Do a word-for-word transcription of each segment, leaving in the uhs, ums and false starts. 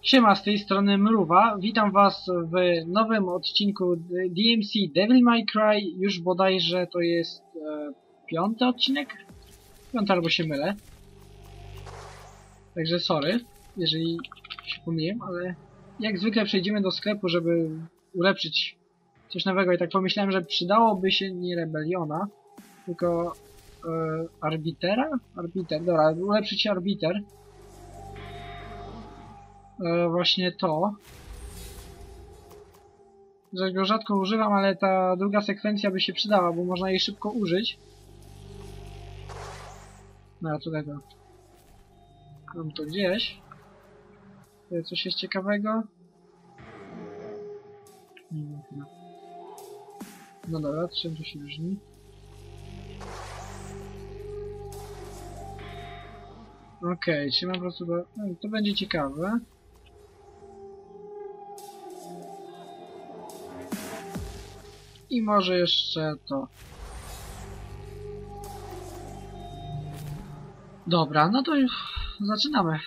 Siema, z tej strony Mruwa. Witam was w nowym odcinku D M C Devil May Cry. Już bodajże to jest e, piąty odcinek? Piąty albo się mylę. Także sorry, jeżeli się pomyliłem, ale jak zwykle przejdziemy do sklepu, żeby ulepszyć coś nowego. I tak pomyślałem, że przydałoby się nie Rebeliona, tylko e, Arbitera? Arbiter, dobra, ulepszyć Arbiter. E, właśnie to, że go rzadko używam, ale ta druga sekwencja by się przydała, bo można jej szybko użyć. No, tu tego. Mam to gdzieś. Tutaj coś jest ciekawego. No dobra, czym to się różni? Okej, okay, trzymam po prostu do... No, to będzie ciekawe. I może jeszcze to. Dobra, no to już zaczynamy.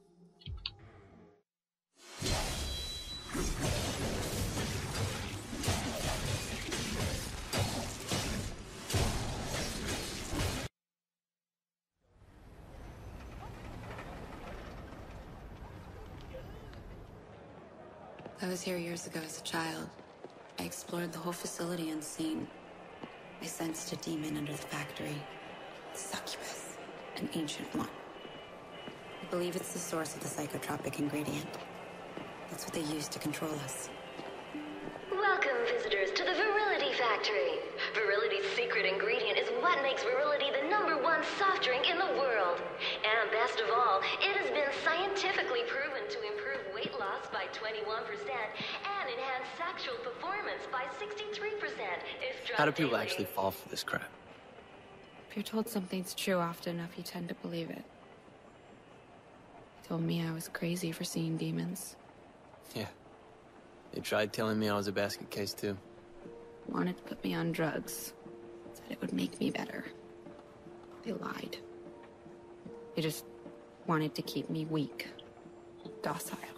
I was here years ago as a child. I explored the whole facility unseen. I sensed a demon under the factory. Succubus, an ancient one. I believe it's the source of the psychotropic ingredient. That's what they use to control us. Welcome, visitors, to the Virility Factory. Virility's secret ingredient is what makes Virility the number one soft drink in the world. And best of all, it has been scientifically proven to improve weight loss by twenty-one percent and enhance sexual performance by sixty-three percent. How do people actually fall for this crap? If you're told something's true often enough, you tend to believe it. They told me I was crazy for seeing demons. Yeah. They tried telling me I was a basket case too. Wanted to put me on drugs. Said it would make me better. They lied. They just wanted to keep me weak. Docile.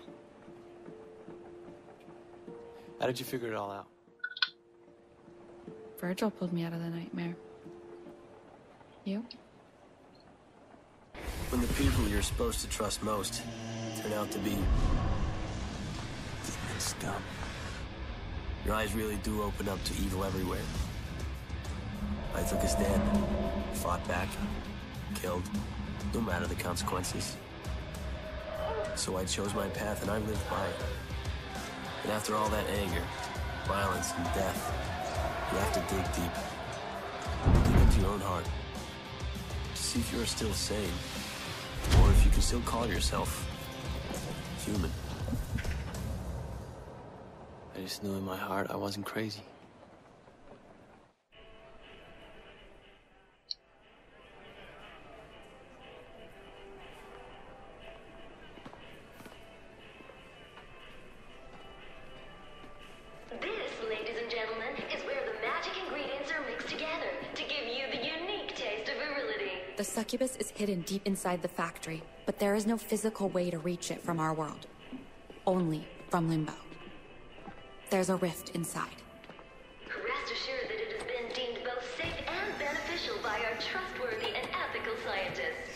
How did you figure it all out? Virgil pulled me out of the nightmare. You? When the people you're supposed to trust most turn out to be scum, your eyes really do open up to evil everywhere. I took a stand, fought back, killed, no matter the consequences. So I chose my path and I lived by it. And after all that anger, violence, and death, you have to dig deep. Dig into your own heart. To see if you're still sane. Or if you can still call yourself human. I just knew in my heart I wasn't crazy. This, ladies and gentlemen, is where the magic ingredients are mixed together to give you the unique taste of virility. The succubus is hidden deep inside the factory, but there is no physical way to reach it from our world. Only from Limbo. There's a rift inside. Rest assured that it has been deemed both safe and beneficial by our trustworthy and ethical scientists.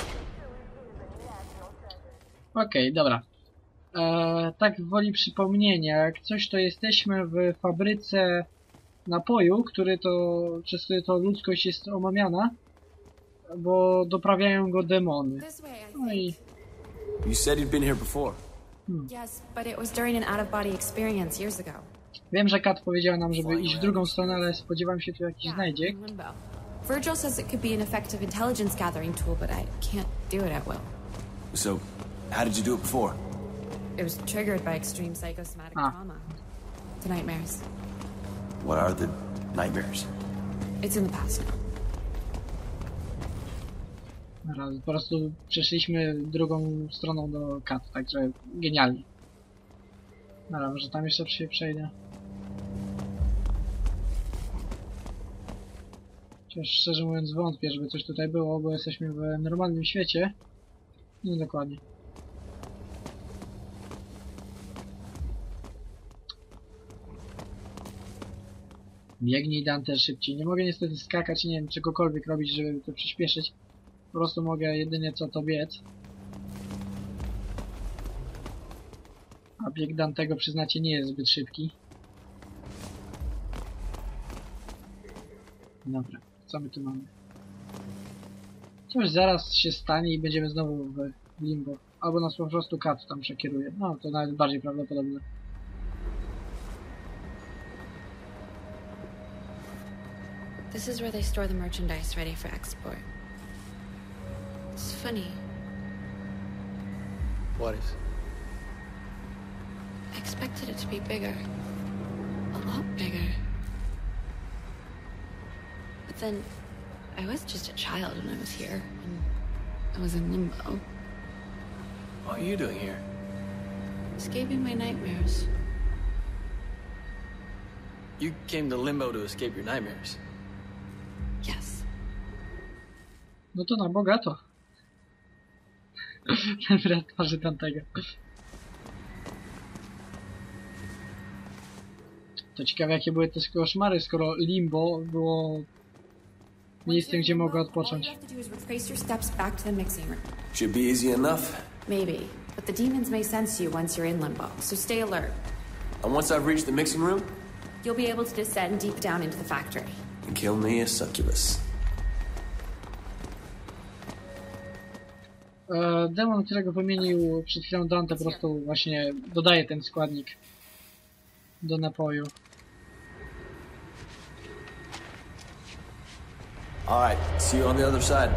Okej, okay, dobra. E, tak woli przypomnienia, jak coś to jesteśmy w fabryce napoju, który to, przez który to ludzkość jest omamiana, bo doprawiają go demony. No i... You said you'd been here before. Hmm. Yes, but it was during an out-of-body experience years ago. Wiem, że Kat powiedziała nam, żeby iść w drugą stronę, ale spodziewam się tu jakiś znajdziek. Virgil says it could be an effective intelligence gathering tool, but I can't do it at will. So, how did you do it before? It was triggered by extreme psychosomatic Ah. trauma. The nightmares. What are the nightmares? It's in the past now. Raz, po prostu przeszliśmy drugą stroną do Kat, także genialnie. Dobra, może tam jeszcze się przejdę. Chociaż szczerze mówiąc wątpię, żeby coś tutaj było, bo jesteśmy w normalnym świecie. No dokładnie. Biegnij, Dante, szybciej. Nie mogę niestety skakać, nie wiem, czegokolwiek robić, żeby to przyspieszyć. Po prostu mogę jedynie co to biec. A bieg Dantego, przyznacie, nie jest zbyt szybki. Dobra, co my tu mamy? Coś zaraz się stanie i będziemy znowu w limbo. Albo nas po prostu kat tam przekieruje. No, to nawet bardziej prawdopodobne. This is where they store the merchandise ready for export. It's funny. What is? I expected it to be bigger. A lot bigger. But then, I was just a child when I was here. And I was in limbo. What are you doing here? Escaping my nightmares. You came to Limbo to escape your nightmares. Yes. No to na bogato. Wraz twarzy Dantego. To ciekawe, jakie były te koszmary, skoro Limbo było miejscem, gdzie mogę odpocząć. Should be easy enough. Maybe, but the demons may sense you once you're in limbo, so stay alert. And once I've reached the mixing room, You'll be able to descend deep down into the factory. and kill me a succubus. E, demon, którego wymienił przed chwilą Dante, po prostu właśnie dodaje ten składnik do napoju. Alright, see you on the other side.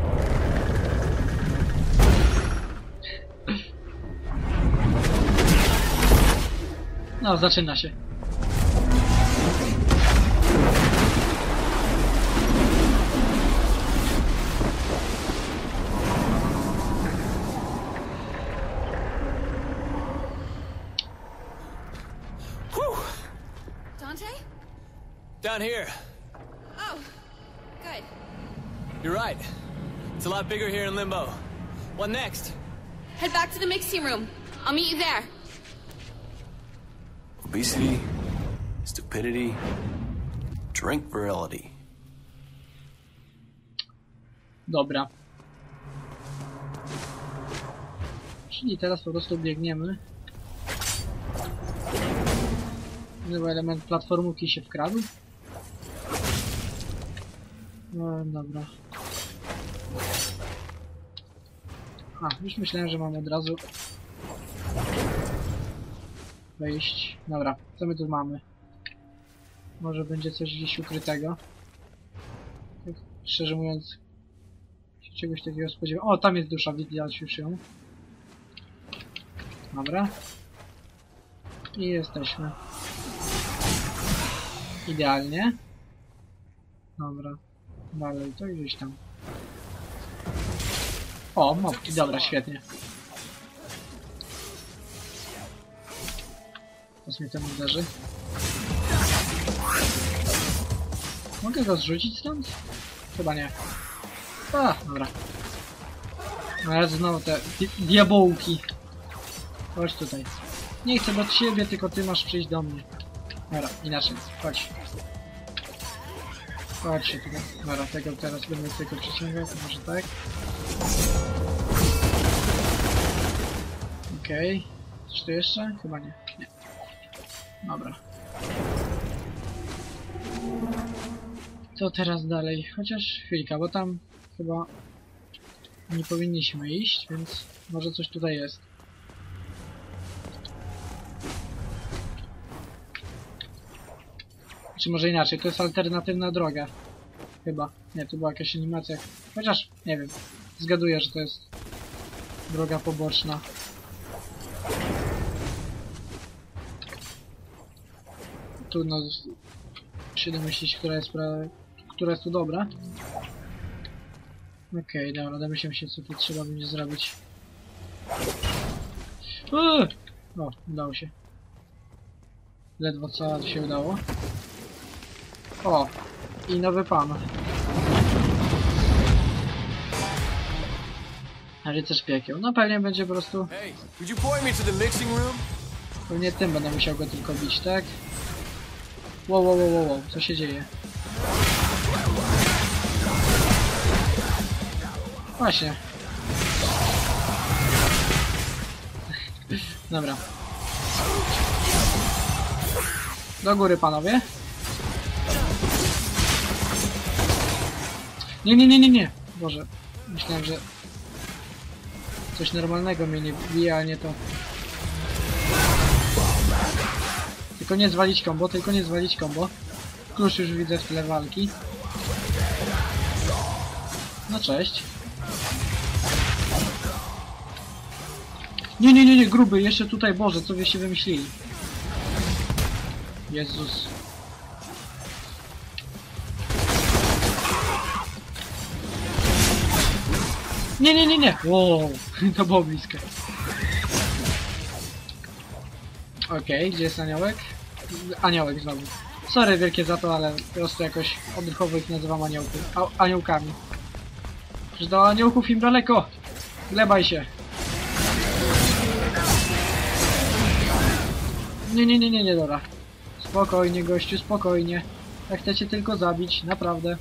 No, zaczyna się. Dante? Down here. Oh, good. You're right. It's a lot bigger here in Limbo. What next? Head back to the mixing room. I'll meet you there. Obesity, stupidity, drink virility. Dobra. Czyli teraz po prostu biegniemy. Nowy element platformówki się wkradł. No dobra. A, już myślałem, że mam od razu wejść. Dobra, co my tu mamy? Może będzie coś gdzieś ukrytego. Tak, szczerze mówiąc, się czegoś takiego spodziewam. O, tam jest dusza, widać już ją. Dobra. I jesteśmy. Idealnie. Dobra. Dalej, to gdzieś tam. O, mopki, dobra, świetnie. Teraz mnie ten uderzy. Mogę go zrzucić stąd? Chyba nie. A, dobra. No ja znowu te di diabołki. Chodź tutaj. Nie chcę do ciebie, tylko ty masz przyjść do mnie. Dobra, inaczej. Chodź. Chodź się tutaj. Dobra, tego teraz będę tylko przyciągał, to może tak. Okej. Okay. Coś tu jeszcze? Chyba nie. Nie. Dobra. To teraz dalej. Chociaż chwilka, bo tam chyba nie powinniśmy iść, więc może coś tutaj jest. Czy może inaczej, to jest alternatywna droga. Chyba. Nie, to była jakaś animacja. Chociaż, nie wiem. Zgaduję, że to jest droga poboczna. Trudno się domyślić, która jest, pra... która jest tu dobra. Okej, okay, dobra, domyślam się, co tu trzeba będzie zrobić. Uuu! O, udało się. Ledwo co się udało. O! I nowy pan. A rycerz piekieł. No pewnie będzie po prostu... Hey, could you point me to the mixing room? Pewnie tym będę musiał go tylko bić, tak? Wow, wow, wow, wow, wow. Co się dzieje? Właśnie. Dobra. Do góry, panowie. Nie, nie, nie, nie, nie. Boże. Myślałem, że coś normalnego mnie nie bije, a nie to. Tylko nie zwalić combo, tylko nie zwalić combo. Klucz już widzę w tle walki. No cześć. Nie, nie, nie, nie, gruby, jeszcze tutaj, Boże, co wyście wymyślili? Jezus. Nie, nie, nie, nie. Wow, to było blisko. Okej, okay, gdzie jest aniołek? Aniołek znowu. Sorry wielkie za to, ale po prostu jakoś odruchowo ich nazywam aniołki, a, aniołkami. Że do aniołków im daleko. Glebaj się. Nie, nie, nie, nie, nie, dobra. Spokojnie, gościu, spokojnie. Jak chcecie tylko zabić, naprawdę.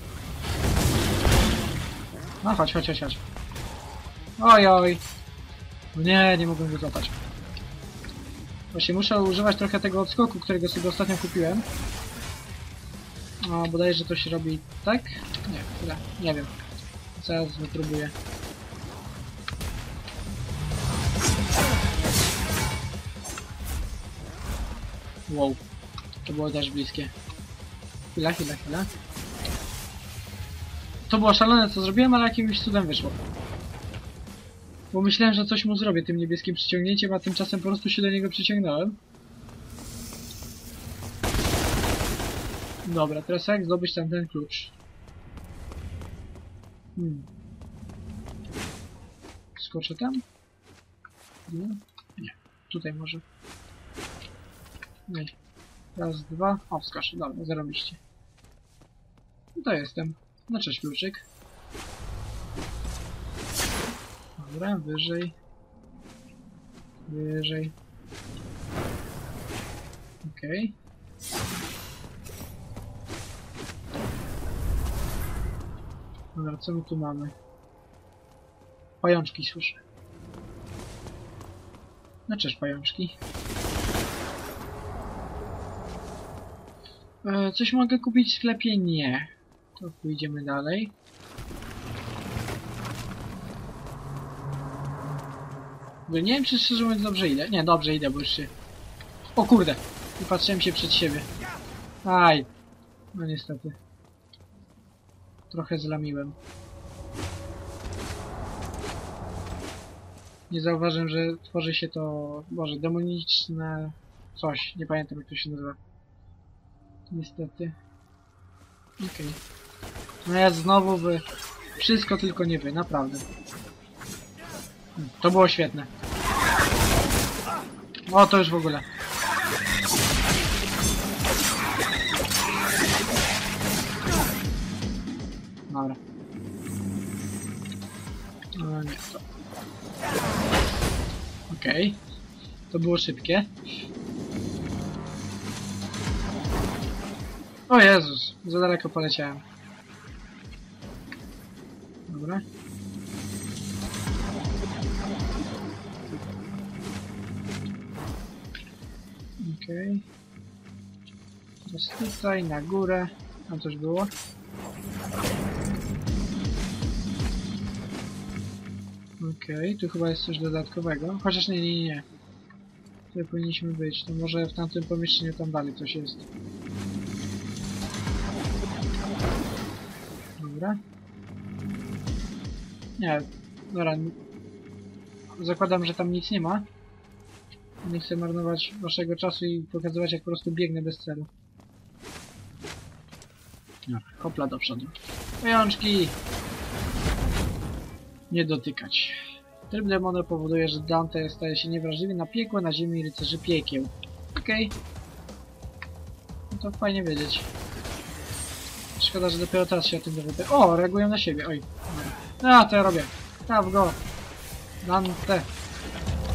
No chodź, chodź, chodź, chodź. Oj, oj. Nie, nie mogłem go złapać. Właśnie muszę używać trochę tego odskoku, którego sobie ostatnio kupiłem. O, bodajże to się robi tak? Nie, tyle. Nie wiem. Zaraz wypróbuję. Wow. To było też bliskie. Chwila, chwila, chwila. To było szalone, co zrobiłem, ale jakimś cudem wyszło. Bo myślałem, że coś mu zrobię tym niebieskim przyciągnięciem, a tymczasem po prostu się do niego przyciągnąłem. Dobra, teraz jak zdobyć tam ten klucz? Hmm. Skoczę tam? Nie? Nie. Tutaj może. Nie. Raz, dwa. O, wskoczę. Dobra, zarobiście. No to jestem. No cześć, kluczyk. Dobra, wyżej. Wyżej. Okej. Dobra, co my tu mamy? Pajączki słyszę. No cześć, pajączki. E, coś mogę kupić w sklepie? Nie. To pójdziemy dalej. Nie wiem, czy szczerze mówiąc dobrze idę. Nie, dobrze idę, bo już się... O kurde! I patrzyłem się przed siebie. Aj! No niestety. Trochę zlamiłem. Nie zauważyłem, że tworzy się to... Boże, demoniczne... coś. Nie pamiętam, jak to się nazywa. Niestety. Okej. Okay. No ja znowu wy... Wszystko tylko nie wy, naprawdę. To było świetne. O, to już w ogóle. Dobra. No nie, to... Okej. Okay. To było szybkie. O Jezus, za daleko poleciałem. Dobra. Okej. Okay. Teraz tutaj, na górę. Tam coś było. Okej, okay, tu chyba jest coś dodatkowego. Chociaż nie, nie, nie. Tutaj powinniśmy być. To może w tamtym pomieszczeniu tam dalej coś jest. Dobra. Nie, dobra. Zakładam, że tam nic nie ma. Nie chcę marnować waszego czasu i pokazywać, jak po prostu biegnę bez celu. Dobra, hopla do przodu. Pajączki! Nie dotykać. Tryb demona powoduje, że Dante staje się niewrażliwy na piekło, na ziemi rycerzy piekieł. Okej. Okay. No to fajnie wiedzieć. Szkoda, że dopiero teraz się o tym dowiedzę. O, reagują na siebie, oj. A, to ja robię. Traf go. Dante.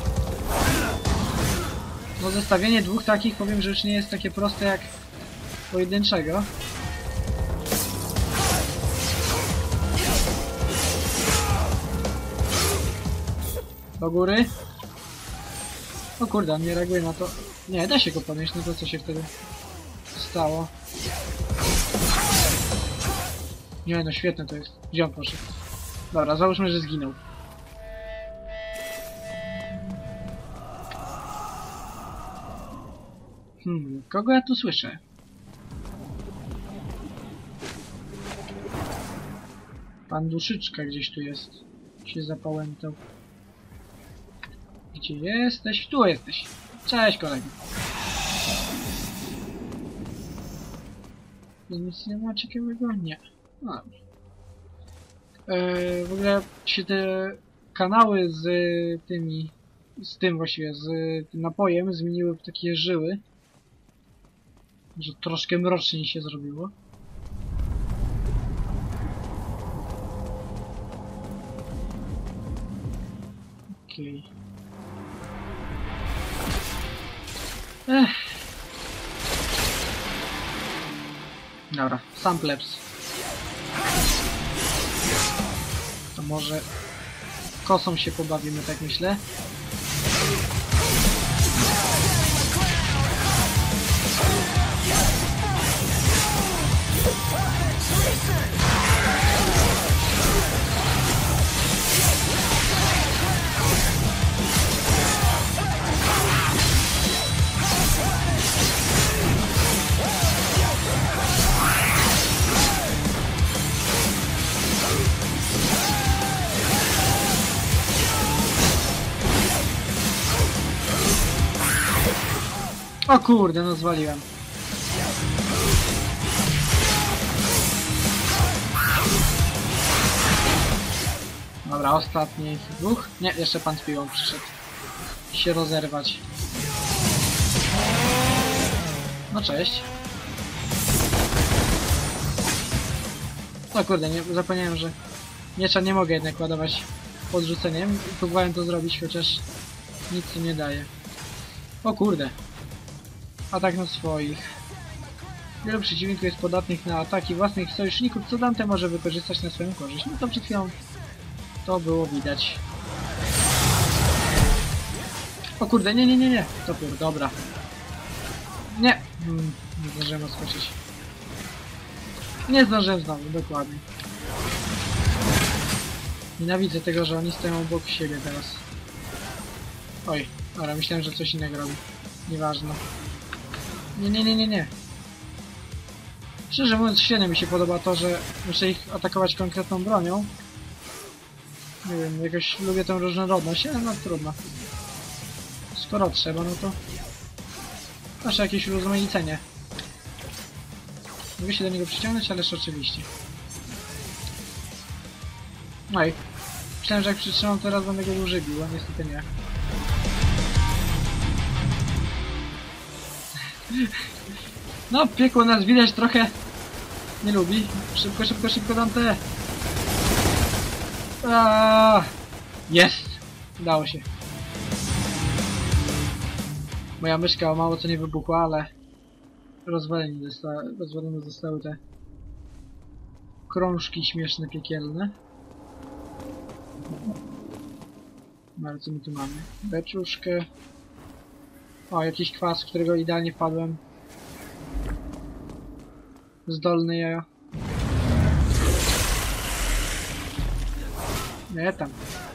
No zestawienie dwóch takich, powiem, że już nie jest takie proste jak pojedynczego. Do góry. O kurde, on nie reaguje na to. Nie, da się go podnieść, no to co się wtedy stało? Nie no, świetne to jest. Gdzie on poszedł? Dobra, załóżmy, że zginął. Hmm, kogo ja tu słyszę? Pan Duszyczka gdzieś tu jest. Się zapałętał. Gdzie jesteś? Tu jesteś. Cześć, kolego. Nic nie ma ciekawego? Nie. No dobrze. Eee, w ogóle się te kanały z tymi, z tym właściwie, z tym napojem zmieniły w takie żyły. Że troszkę mroczniej się zrobiło. Okej. Okay. Ech. Dobra, sam plebs. To może kosą się pobawimy, tak myślę. O kurde, no zwaliłem. Dobra, ostatni dwóch. Nie, jeszcze pan z piłą przyszedł. Się rozerwać. No cześć. O kurde, nie, zapomniałem, że miecza nie mogę jednak ładować podrzuceniem. Próbowałem to zrobić, chociaż nic nie daje. O kurde. Atak na swoich. Wielu przeciwników jest podatnych na ataki własnych sojuszników, co Dante może wykorzystać na swoją korzyść. No to przed chwilą to było widać. O kurde, nie, nie, nie, nie. Topór, dobra. Nie. Hmm, nie zdążyłem odskoczyć. Nie zdążyłem znowu, dokładnie. Nienawidzę tego, że oni stoją obok siebie teraz. Oj, dobra, myślałem, że coś innego robi. Nieważne. Nie, nie, nie, nie, nie. Szczerze mówiąc, świetnie mi się podoba to, że muszę ich atakować konkretną bronią. Nie wiem, jakoś lubię tę różnorodność, ale no trudno. Skoro trzeba, no to... Proszę jakieś urozmaicenie. Mogę się do niego przyciągnąć, ależ oczywiście. Oj. Myślałem, że jak przytrzymam, to raz będę go dłużej bił, a niestety nie. No, piekło nas widać trochę nie lubi. Szybko, szybko, szybko, Dante. Aaaa! Jest! Udało się. Moja myszka mało co nie wybuchła, ale rozwaleni zosta rozwalone zostały te krążki śmieszne, piekielne. No ale co my tu mamy? Beczuszkę. O, jakiś kwas, z którego idealnie wpadłem. Zdolny ja. Nie tam.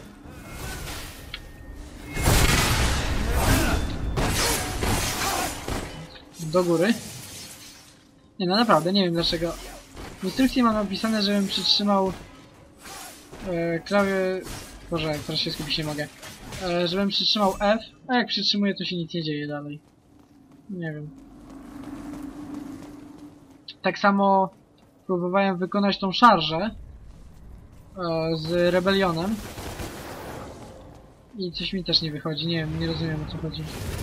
Do góry. Nie no naprawdę, nie wiem dlaczego. W instrukcji mam napisane, żebym przytrzymał e, klawię... Boże, teraz się skupić nie mogę. E, żebym przytrzymał F, a jak przytrzymuję, to się nic nie dzieje dalej. Nie wiem. Tak samo próbowałem wykonać tą szarżę e, z Rebelionem. I coś mi też nie wychodzi, nie wiem, nie rozumiem o co chodzi.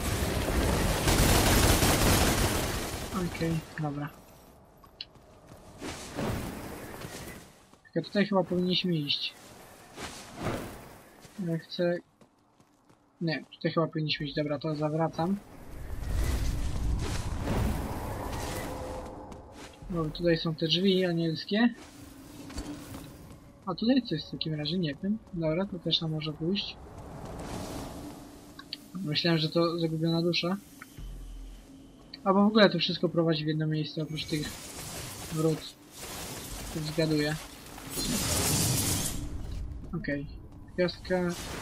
Okej, okay, dobra. Tylko tutaj chyba powinniśmy iść. Ja chcę... Nie, tutaj chyba powinniśmy iść, dobra, to zawracam. No, tutaj są te drzwi anielskie. A tutaj coś w takim razie, nie wiem. Dobra, to też nam może pójść. Myślałem, że to zagubiona dusza. Albo w ogóle to wszystko prowadzi w jedno miejsce, oprócz tych wrót. Tak zgaduję. Okej. Okay. Gwiazdka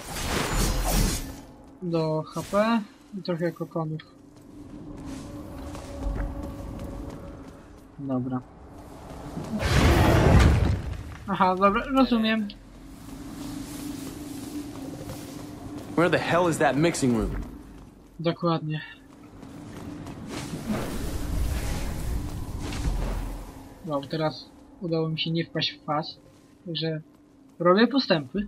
do H P i trochę kokonów. Dobra. Aha, dobra, rozumiem. Where the hell is that mixing room? Dokładnie. Wow, teraz udało mi się nie wpaść w pas. Także robię postępy.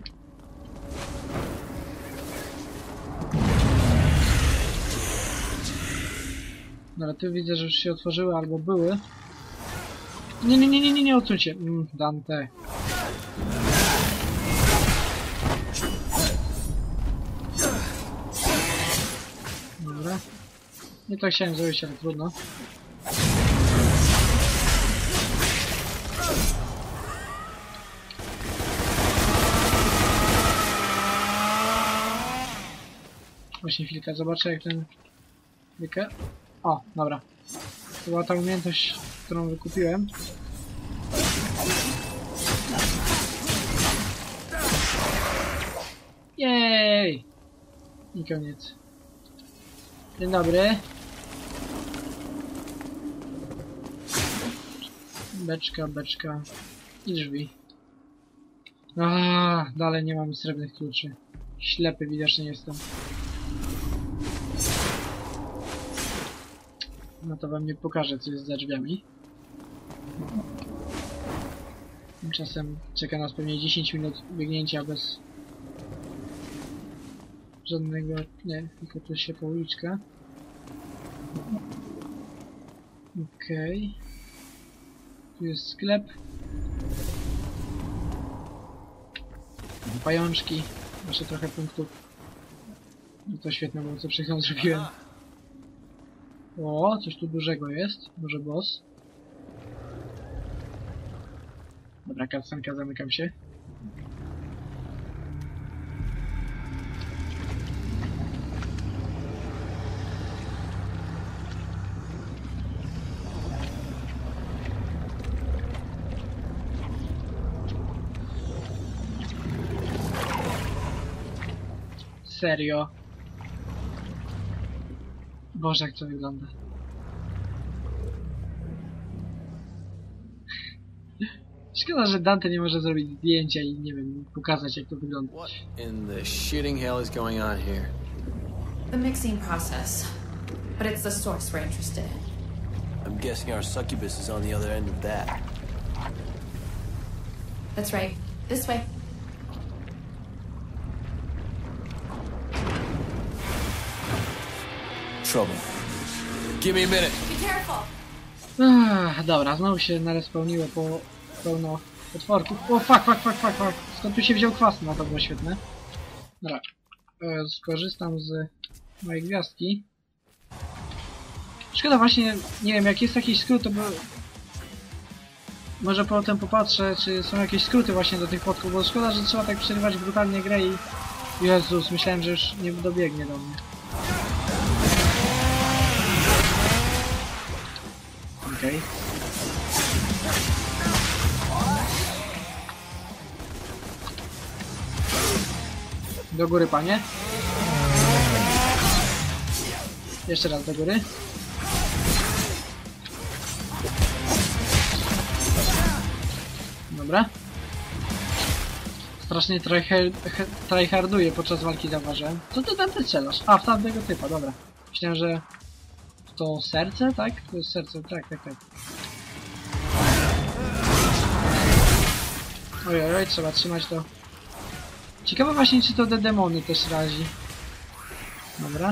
No ale tu widzę, że już się otworzyły albo były. Nie, nie, nie, nie, nie, nie odsuńcie. Mm, Dante. Dobra. Nie tak chciałem zrobić, ale trudno. Właśnie chwilkę, zobaczę jak ten... Wykę... O, dobra. To była ta umiejętność, którą wykupiłem. Jej! I koniec. Dzień dobry. Beczka, beczka i drzwi. Aaaa, dalej nie mam srebrnych kluczy. Ślepy widocznie jestem. No to wam nie pokażę, co jest za drzwiami. Tymczasem czeka nas pewnie dziesięć minut biegnięcia bez żadnego... nie, tylko tu się po uliczka. Okej. Okay. Tu jest sklep. Pajączki. Jeszcze trochę punktów. No to świetne było, co przed chwilą zrobiłem. O, coś tu dużego jest. Może boss. Dobra, kastanka, zamykam się. Serio? Boże, jak to wygląda. Szkoda, że Dante nie może zrobić zdjęcia i nie wiem, pokazać jak to wygląda. What in the shitting hell is going on here? The mixing process. But it's the source we're interested in. I'm guessing our succubus is on the other end of that. That's right. This way. Trouble. Give me a minute. Be careful! Ach, dobra, znowu się narespawniło po pełno potworków. O, fuck, fuck, fuck, fuck, fuck. Skąd tu się wziął kwas? No to było świetne. Dobra. E, skorzystam z mojej gwiazdki. Szkoda właśnie, nie wiem, jak jest jakiś skrót, to by... Może potem popatrzę, czy są jakieś skróty właśnie do tych podków, bo szkoda, że trzeba tak przerywać brutalnie grę i... Jezus, myślałem, że już nie dobiegnie do mnie. Okej. Okay. Do góry, panie. Jeszcze raz do góry. Dobra. Strasznie tryharduje podczas walki, zauważyłem. Co ty tam ty strzelasz? A, w tamtego typa, dobra. Myślałem, że... To serce, tak? To jest serce, tak, tak, tak. Ojej, oj, trzeba trzymać to. Ciekawe właśnie, czy to te demony też razi. Dobra.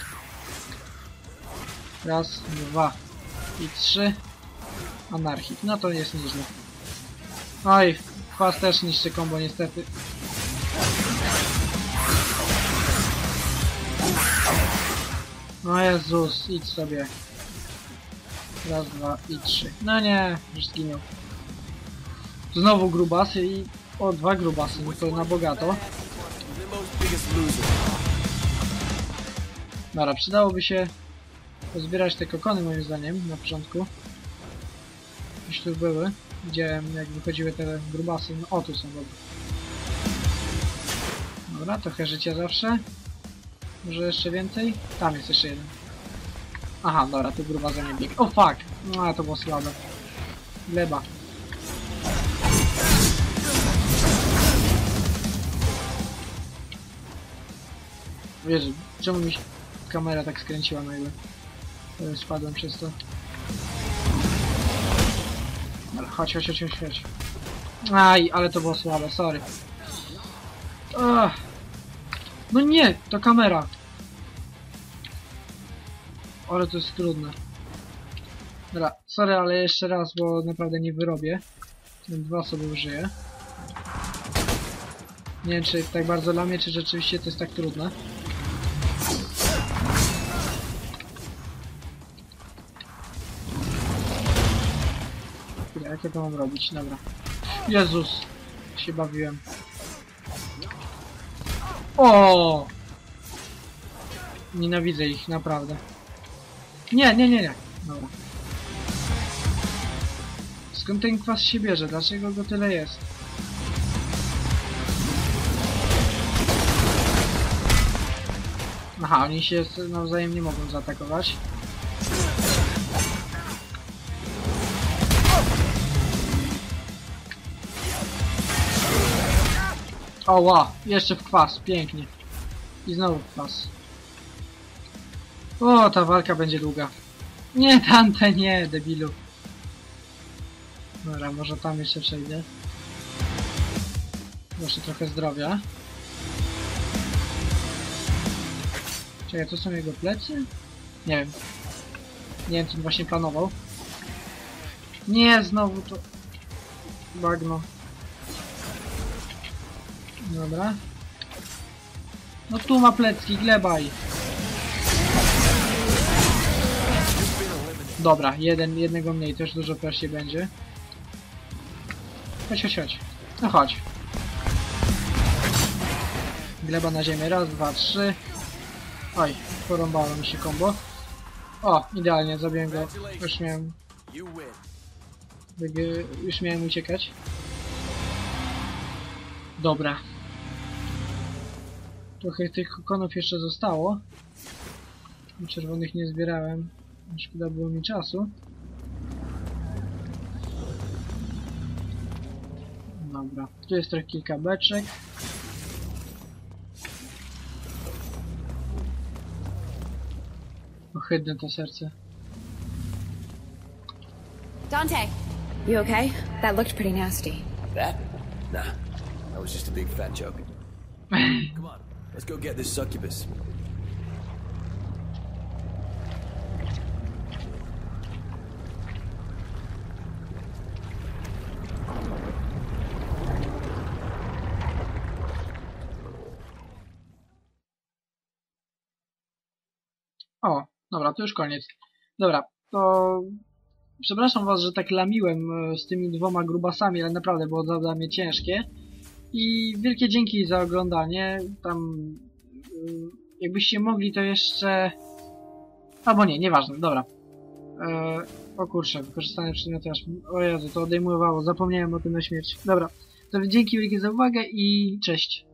Raz, dwa i trzy. Anarchit. No to jest nieźle. Oj, kwas też niszczy kombo niestety. O Jezus, idź sobie. Raz, dwa i trzy. No nie, już zginął. Znowu grubasy i... O, dwa grubasy, no to na bogato. Dobra, przydałoby się pozbierać te kokony moim zdaniem na początku. Już tu były. Widziałem jak wychodziły te grubasy. No, o, tu są, dobra. Dobra, trochę życia zawsze. Może jeszcze więcej? Tam jest jeszcze jeden. Aha, dobra, tu gruba za nie bieg. O, fuck! No, to było słabe. Gleba. Wiesz, czemu mi się kamera tak skręciła nagle? Spadłem przez to. Ale chodź, chodź, chodź, chodź, chodź. Aj, ale to było słabe, sorry. Ach. No nie, to kamera. Ale to jest trudne. Dobra, sorry, ale jeszcze raz, bo naprawdę nie wyrobię. Dwa sobie użyję. Nie wiem, czy tak bardzo dla mnie, czy rzeczywiście to jest tak trudne. Jak ja to mam robić? Dobra. Jezus! Się bawiłem. O! Nienawidzę ich, naprawdę. Nie, nie, nie, nie. Dobra. Skąd ten kwas się bierze? Dlaczego go tyle jest? Aha, oni się nawzajem nie mogą zaatakować. O, wow, jeszcze w kwas, pięknie. I znowu w kwas. O, ta walka będzie długa. Nie, tamte nie, debilu. Dobra, może tam jeszcze przejdę. Proszę trochę zdrowia. Czekaj, to są jego plecy? Nie wiem. Nie wiem, co on właśnie planował. Nie, znowu to... bagno. Dobra. No tu ma plecki, glebaj. Dobra, jeden, jednego mniej, też dużo prościej będzie. Chodź, chodź, chodź. No chodź. Gleba na ziemię, raz, dwa, trzy. Oj, porąbało mi się kombo. O, idealnie, zabiłem go. Już miałem... Już miałem uciekać. Dobra. Trochę tych kokonów jeszcze zostało. Czerwonych nie zbierałem. Szkoda było mi czasu. Dobra. Tu jest trochę kilka beczek. Ohydne to serce. Dante, you okay? That looked pretty nasty. That? Nah. That was just a big fat joke. Come on, let's go get this succubus. O, dobra, to już koniec. Dobra, to... Przepraszam was, że tak lamiłem z tymi dwoma grubasami, ale naprawdę było to dla mnie ciężkie. I wielkie dzięki za oglądanie. Tam... Jakbyście mogli, to jeszcze... Albo nie, nieważne, dobra. Eee, o kurczę, wykorzystane przedmioty aż... O Jezu, to odejmowało, zapomniałem o tym na śmierć. Dobra, to dzięki wielkie za uwagę i cześć.